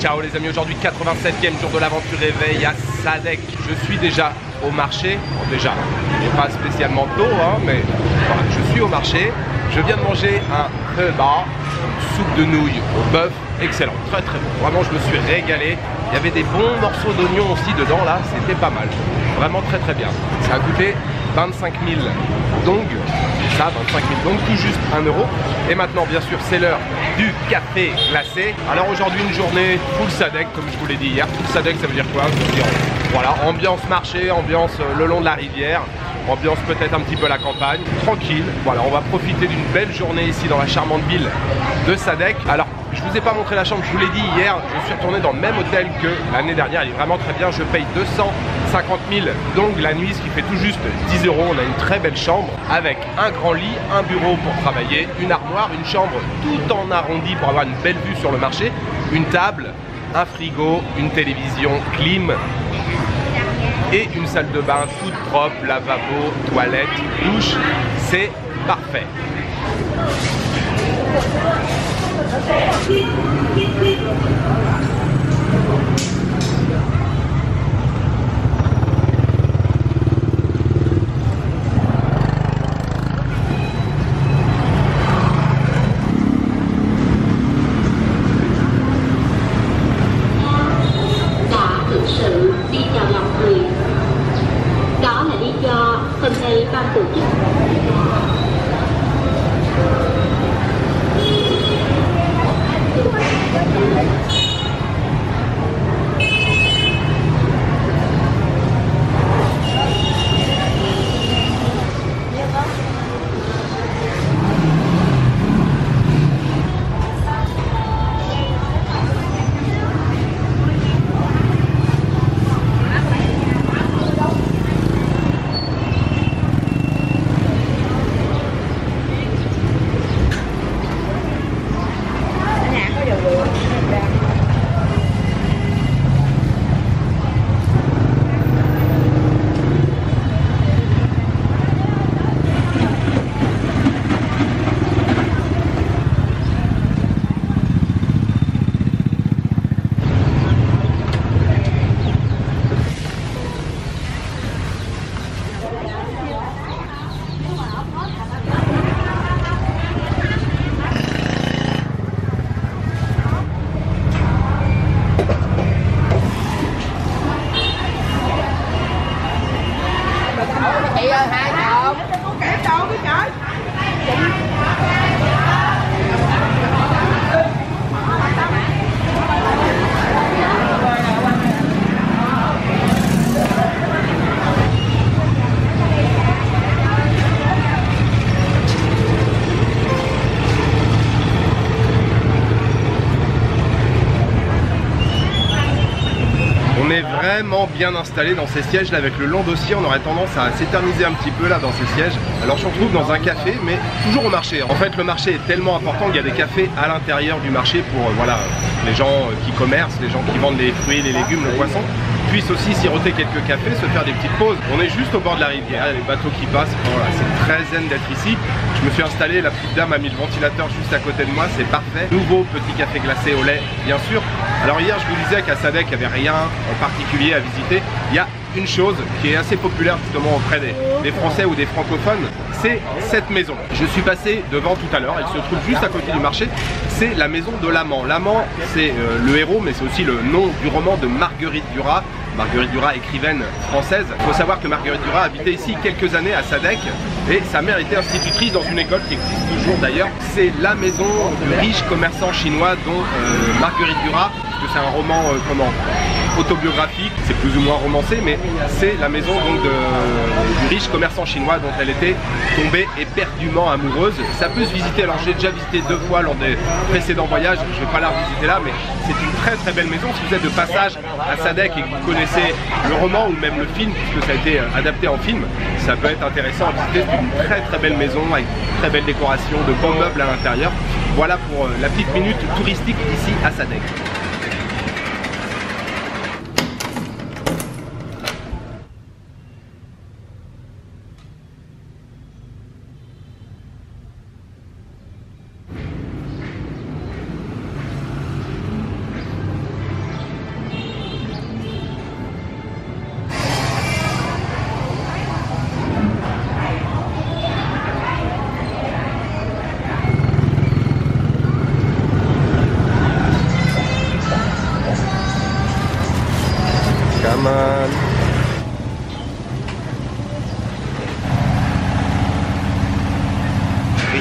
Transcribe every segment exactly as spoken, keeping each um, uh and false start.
Ciao les amis, aujourd'hui quatre-vingt-septième jour de l'aventure éveil à Sadek. Je suis déjà au marché, bon, déjà, il n'est pas spécialement tôt, hein, mais voilà, je suis au marché. Je viens de manger un repas, soupe de nouilles au bœuf, excellent, très très bon. Vraiment, je me suis régalé. Il y avait des bons morceaux d'oignons aussi dedans, là, c'était pas mal. Vraiment très très bien. Ça a coûté vingt-cinq mille dong, ça, vingt-cinq mille dong, tout juste un euro. Et maintenant, bien sûr, c'est l'heure du café glacé. Alors aujourd'hui, une journée full Sadek, comme je vous l'ai dit hier. Full Sadek, ça veut dire quoi? Ça veut dire, voilà, ambiance marché, ambiance le long de la rivière. Ambiance peut-être un petit peu la campagne, tranquille. Voilà, on va profiter d'une belle journée ici dans la charmante ville de Sadek. Alors, je vous ai pas montré la chambre, je vous l'ai dit hier, je suis retourné dans le même hôtel que l'année dernière. Il est vraiment très bien, je paye deux cent cinquante mille donc la nuit, ce qui fait tout juste dix euros. On a une très belle chambre avec un grand lit, un bureau pour travailler, une armoire, une chambre tout en arrondi pour avoir une belle vue sur le marché, une table, un frigo, une télévision, clim, et une salle de bain toute propre, lavabo, toilette, douche, c'est parfait. Vraiment bien installé dans ces sièges là, avec le long dossier, on aurait tendance à s'éterniser un petit peu là dans ces sièges. Alors je me retrouve dans un café, mais toujours au marché. En fait, le marché est tellement important qu'il y a des cafés à l'intérieur du marché pour euh, voilà, les gens qui commercent, les gens qui vendent les fruits, les légumes, le poisson, puissent aussi siroter quelques cafés, se faire des petites pauses. On est juste au bord de la rivière, il y a les bateaux qui passent. Voilà, c'est très zen d'être ici. Je me suis installé, la petite dame a mis le ventilateur juste à côté de moi, c'est parfait. Nouveau petit café glacé au lait, bien sûr. Alors hier, je vous disais qu'à Sadek, il n'y avait rien en particulier à visiter. Il y a une chose qui est assez populaire justement auprès des, des Français ou des francophones, c'est cette maison. Je suis passé devant tout à l'heure, elle se trouve juste à côté du marché. C'est la maison de l'amant. L'amant, c'est euh, le héros, mais c'est aussi le nom du roman de Marguerite Duras. Marguerite Duras, écrivaine française. Il faut savoir que Marguerite Duras habitait ici quelques années à Sadek et sa mère était institutrice dans une école qui existe toujours d'ailleurs. C'est la maison du riche commerçant chinois dont euh, Marguerite Duras, parce que c'est un roman euh, comment autobiographique, c'est plus ou moins romancé, mais c'est la maison donc de, du riche commerçant chinois dont elle était tombée éperdument amoureuse. Ça peut se visiter, alors j'ai déjà visité deux fois lors des précédents voyages, je ne vais pas la revisiter là, mais c'est une très très belle maison. Si vous êtes de passage à Sadek et que vous connaissez le roman ou même le film, puisque ça a été adapté en film, ça peut être intéressant à visiter. C'est une très très belle maison avec une très belle décoration, de beaux meubles à l'intérieur. Voilà pour la petite minute touristique ici à Sadek.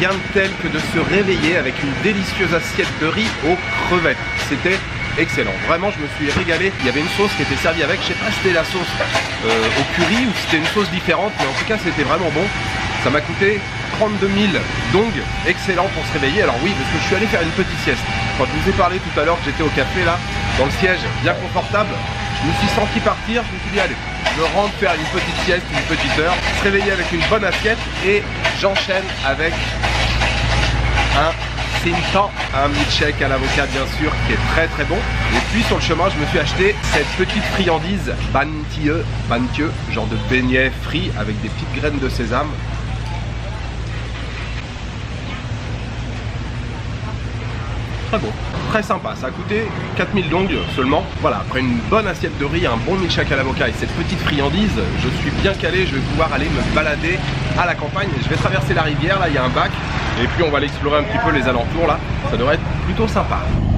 rien de tel que de se réveiller avec une délicieuse assiette de riz aux crevettes. C'était excellent, vraiment je me suis régalé. Il y avait une sauce qui était servie avec, je sais pas si c'était la sauce euh, au curry ou si c'était une sauce différente, mais en tout cas c'était vraiment bon. Ça m'a coûté trente-deux mille dong, excellent pour se réveiller. Alors oui, parce que je suis allé faire une petite sieste. Quand je vous ai parlé tout à l'heure que j'étais au café là, dans le siège, bien confortable, je me suis senti partir, je me suis dit allez, je rentre faire une petite sieste, une petite heure, se réveiller avec une bonne assiette et j'enchaîne avec un Sintan, un milkshake à l'avocat bien sûr qui est très très bon. Et puis sur le chemin je me suis acheté cette petite friandise bantie, bantie, genre de beignet frit avec des petites graines de sésame. Très bon, très sympa, ça a coûté quatre mille dong seulement. Voilà, après une bonne assiette de riz, un bon milkshake à l'avocat et cette petite friandise, je suis bien calé, je vais pouvoir aller me balader à la campagne. Je vais traverser la rivière, là il y a un bac, et puis on va aller explorer un petit peu les alentours là, ça devrait être plutôt sympa.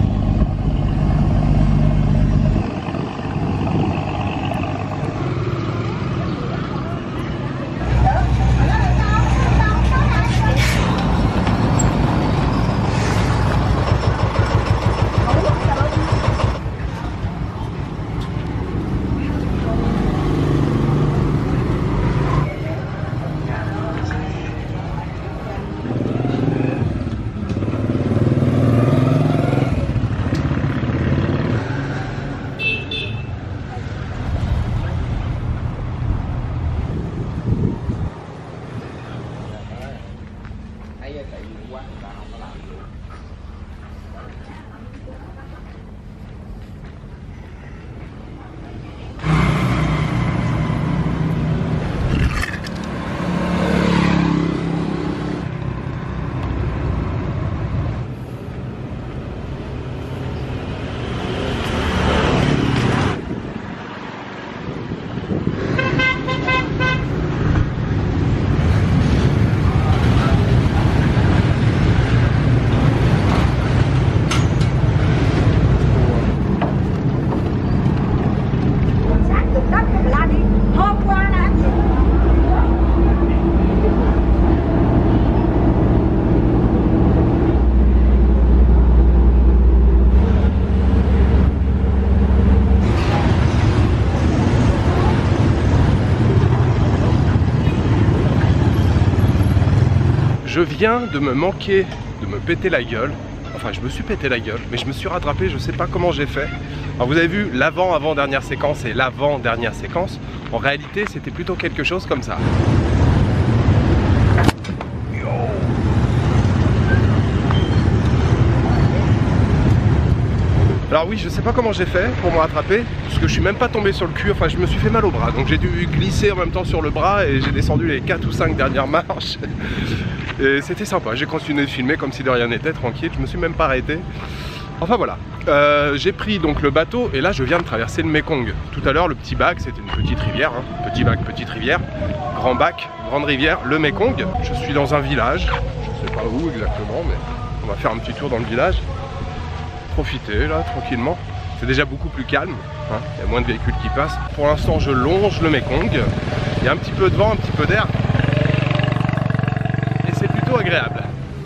Je viens de me manquer, de me péter la gueule. Enfin, je me suis pété la gueule, mais je me suis rattrapé, je sais pas comment j'ai fait. Alors vous avez vu l'avant-avant-dernière séquence et l'avant-dernière séquence. En réalité, c'était plutôt quelque chose comme ça. Alors oui, je sais pas comment j'ai fait pour me rattraper, parce que je suis même pas tombé sur le cul, enfin je me suis fait mal au bras, donc j'ai dû glisser en même temps sur le bras et j'ai descendu les quatre ou cinq dernières marches. Et c'était sympa, j'ai continué de filmer comme si de rien n'était, tranquille, je me suis même pas arrêté. Enfin voilà, euh, j'ai pris donc le bateau et là je viens de traverser le Mekong. Tout à l'heure le petit bac, c'était une petite rivière, hein. Petit bac, petite rivière, grand bac, grande rivière, le Mekong. Je suis dans un village, je sais pas où exactement, mais on va faire un petit tour dans le village. Profiter là tranquillement, c'est déjà beaucoup plus calme, hein. Il y a moins de véhicules qui passent. Pour l'instant je longe le Mekong, il y a un petit peu de vent, un petit peu d'air et c'est plutôt agréable.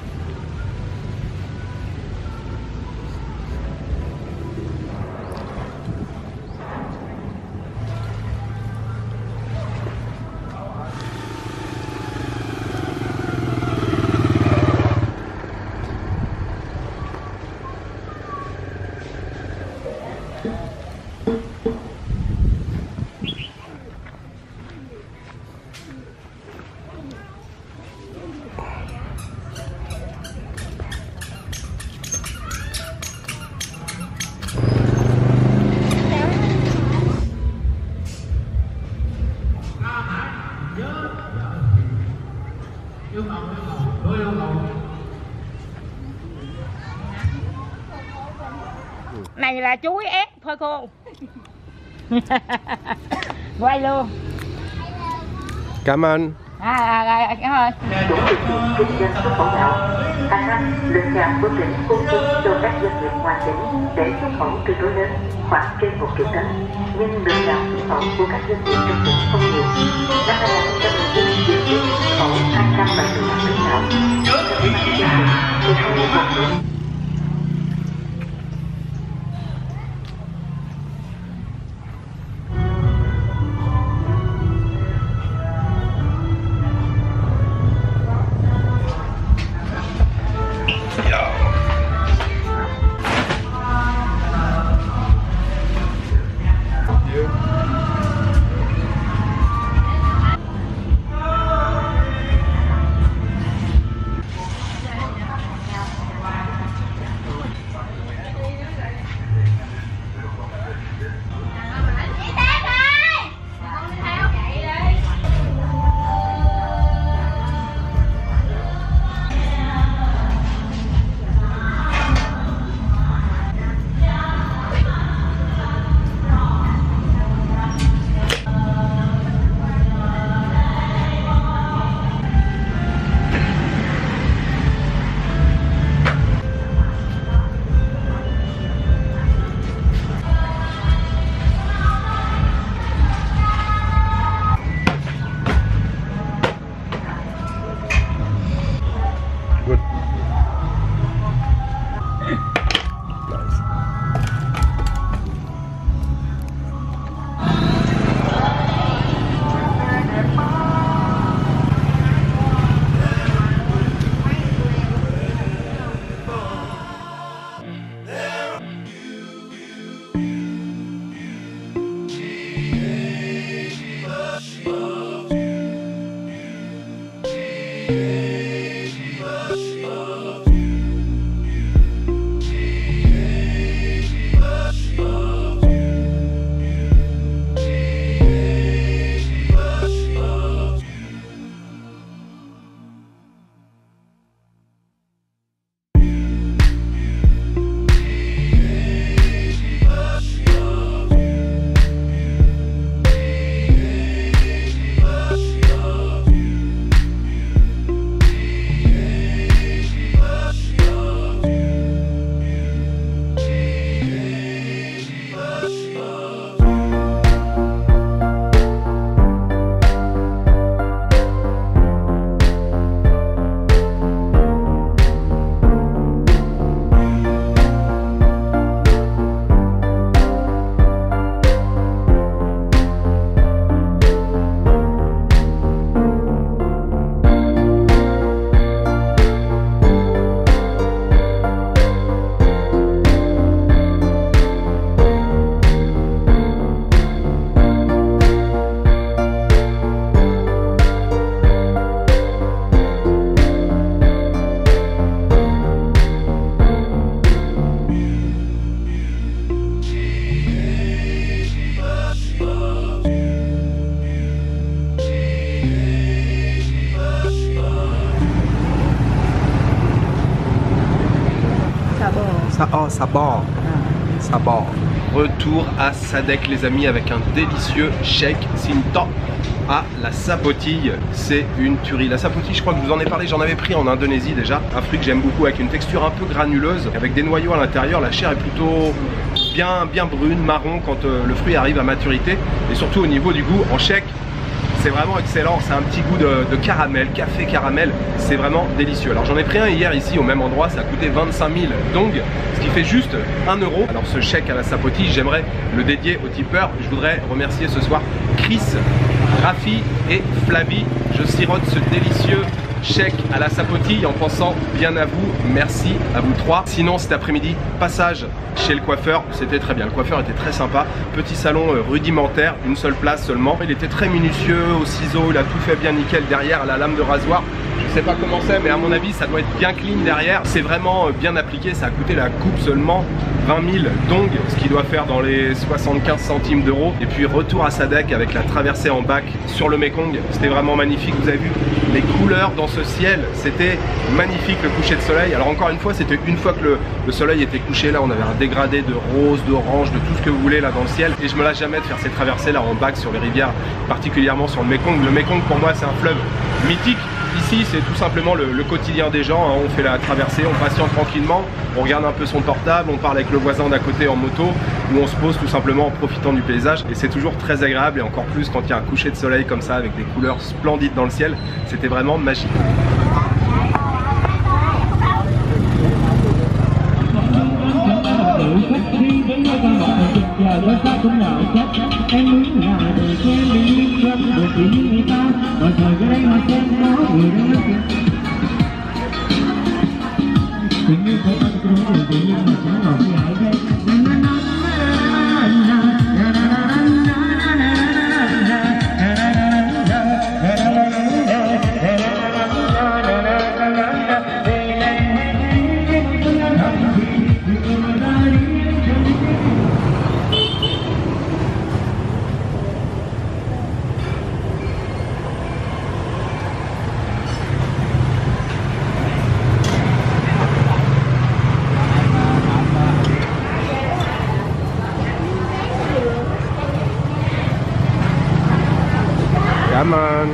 Này là chuối ép phơi khô. Quay luôn. Cảm ơn. À, à, à, cảm ơn. Chủ tịch kinh doanh xuất khẩu gạo, hàng năm lượng gạo của tỉnh cung cấp cho các doanh nghiệp ngoài tỉnh để xuất khẩu tương đối lớn, khoảng trên một triệu tấn. Nhưng lượng gạo xuất khẩu của các doanh nghiệp trong tỉnh không nhiều. Năm hai nghìn không trăm mười chín, dự kiến xuất khẩu hai trăm bảy mươi lăm tấn gạo. Ça, oh, ça bord. Ça bord. Retour à Sadek les amis avec un délicieux shake Sinta à la sapotille. C'est une tuerie. La sapotille, je crois que je vous en ai parlé, j'en avais pris en Indonésie déjà. Un fruit que j'aime beaucoup avec une texture un peu granuleuse, avec des noyaux à l'intérieur. La chair est plutôt bien, bien brune, marron quand euh, le fruit arrive à maturité. Et surtout au niveau du goût, en shake, c'est vraiment excellent. C'est un petit goût de, de caramel, café caramel. C'est vraiment délicieux. Alors j'en ai pris un hier ici au même endroit, ça a coûté vingt-cinq mille dong, ce qui fait juste un euro. Alors ce chèque à la sapotille, j'aimerais le dédier aux tipeurs. Je voudrais remercier ce soir Chris, Rafi et Flavie. Je sirote ce délicieux chèque à la sapotille en pensant bien à vous. Merci à vous trois. Sinon cet après-midi, passage chez le coiffeur, c'était très bien. Le coiffeur était très sympa. Petit salon rudimentaire, une seule place seulement. Il était très minutieux au ciseau, il a tout fait bien nickel derrière la lame de rasoir. Je sais pas comment c'est, mais à mon avis ça doit être bien clean derrière. C'est vraiment bien appliqué, ça a coûté la coupe seulement vingt mille dong, ce qui doit faire dans les soixante-quinze centimes d'euros. Et puis retour à Sadek avec la traversée en bac sur le Mekong, c'était vraiment magnifique. Vous avez vu les couleurs dans ce ciel, c'était magnifique le coucher de soleil. Alors encore une fois, c'était une fois que le, le soleil était couché, là on avait un dégradé de rose, d'orange, de tout ce que vous voulez là dans le ciel. Et je me lasse jamais de faire ces traversées là en bac sur les rivières, particulièrement sur le Mekong. Le Mekong pour moi c'est un fleuve mythique. Ici c'est tout simplement le, le quotidien des gens, hein. On fait la traversée, on patiente tranquillement, on regarde un peu son portable, on parle avec le voisin d'à côté en moto, ou on se pose tout simplement en profitant du paysage. Et c'est toujours très agréable, et encore plus quand il y a un coucher de soleil comme ça avec des couleurs splendides dans le ciel. C'était vraiment magique. Come on.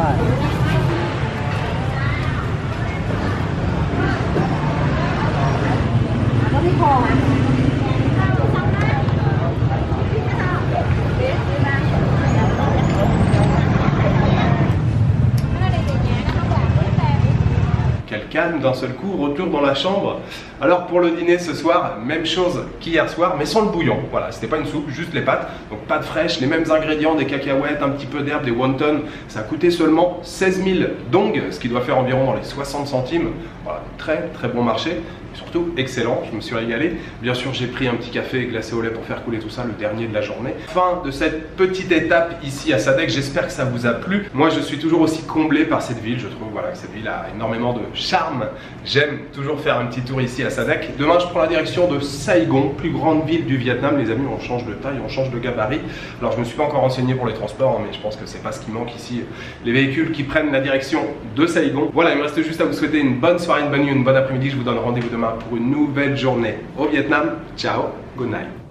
Quel calme d'un seul coup, retour dans la chambre. Alors pour le dîner ce soir, même chose qu'hier soir, mais sans le bouillon. Voilà, c'était pas une soupe, juste les pâtes. Donc pâtes fraîches, les mêmes ingrédients, des cacahuètes, un petit peu d'herbe, des wontons. Ça a coûté seulement seize mille dong, ce qui doit faire environ dans les soixante centimes. Voilà, très très bon marché. Surtout excellent, je me suis régalé. Bien sûr, j'ai pris un petit café glacé au lait pour faire couler tout ça, le dernier de la journée. Fin de cette petite étape ici à Sadek, j'espère que ça vous a plu. Moi, je suis toujours aussi comblé par cette ville. Je trouve voilà, que cette ville a énormément de charme. J'aime toujours faire un petit tour ici à Sadek. Demain, je prends la direction de Saigon, plus grande ville du Vietnam. Les amis, on change de taille, on change de gabarit. Alors, je me suis pas encore renseigné pour les transports, mais je pense que c'est pas ce qui manque ici. Les véhicules qui prennent la direction de Saigon. Voilà, il me reste juste à vous souhaiter une bonne soirée, une bonne nuit, une bonne après-midi. Je vous donne rendez-vous demain pour une nouvelle journée au Vietnam. Ciao, good night.